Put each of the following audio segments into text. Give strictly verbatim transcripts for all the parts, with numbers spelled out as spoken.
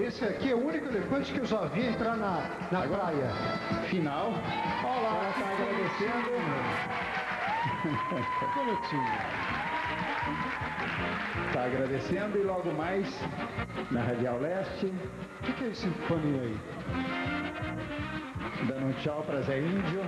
esse aqui é o único elefante que eu já vi entrar na, na praia. Final. Olha lá, ela está agradecendo. Bonitinho. Está agradecendo e logo mais na Radial Leste. O que, que é esse paninho aí? Dando um tchau para Zé Índio.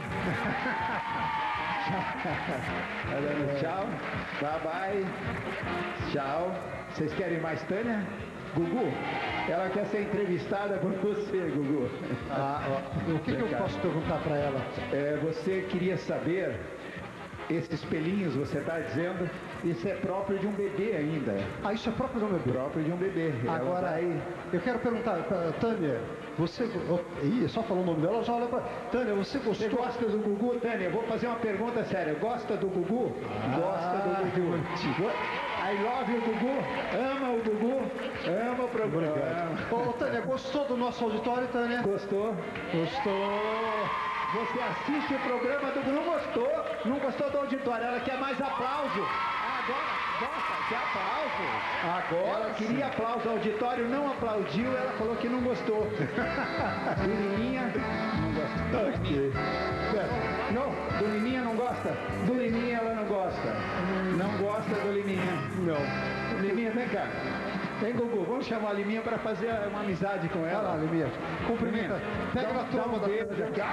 Tá dando tchau. Bye bye. Tchau. Vocês querem mais, Tânia? Gugu, ela quer ser entrevistada por você, Gugu. Ah, ó, o que, que eu posso perguntar para ela? É, você queria saber, esses pelinhos, você está dizendo, isso é próprio de um bebê ainda. Ah, isso é próprio de um bebê? Próprio de um bebê. Agora, vai... eu quero perguntar, Tânia, você... Ih, só falou o nome dela, já olha pra... Tânia, você gostou? Você gosta do Gugu, Tânia? Eu vou fazer uma pergunta séria. Gosta do Gugu? Ah, gosta do Gugu. I love you, Gugu. Ama o Gugu. Ama o programa. Ô, Tânia, gostou do nosso auditório, Tânia? Gostou? Gostou. Você assiste o programa do Gugu, não gostou? Não gostou do auditório? Ela quer mais aplauso. Agora, gosta, quer aplauso. Agora ela queria aplauso, o auditório não aplaudiu, ela falou que não gostou. Do Liminha, não gosta. Okay. Não, do Liminha não gosta? Do Liminha ela não gosta. Não gosta do Liminha. Não. Liminha, vem cá. Vem, Gugu, vamos chamar a Liminha para fazer uma amizade com ela. Olha lá, Liminha. Cumprimenta. Pega dá, na tromba um da beijo.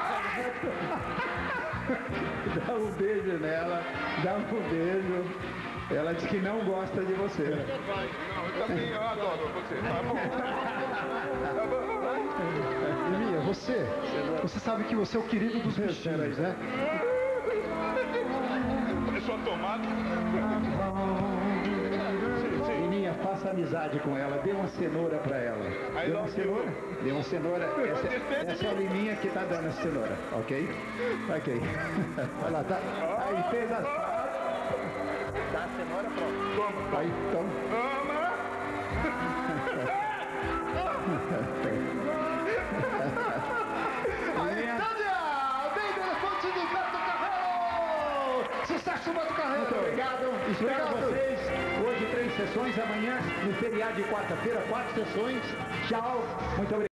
Dá um beijo nela, dá um beijo. Ela diz que não gosta de você. Não, eu também adoro você. Tá bom. Tá bom. Liminha, você, você sabe que você é o querido dos bichinhos, né? É só tomada. Liminha, faça amizade com ela, dê uma cenoura pra ela. Dê uma cenoura? Dê uma cenoura. Essa, essa é a Liminha que tá dando a cenoura, ok? Ok. Olha lá, tá. Aí fez a... Dá a cenoura, pronto. Toma. Aí, toma. Ama. Aí, Tânia! Vem do elefante de Beto Carreiro! Sucesso, Beto Carreiro! Muito obrigado. Espero Obrigado. vocês. Hoje três sessões, amanhã no feriado de quarta-feira, quatro sessões. Tchau. Muito obrigado.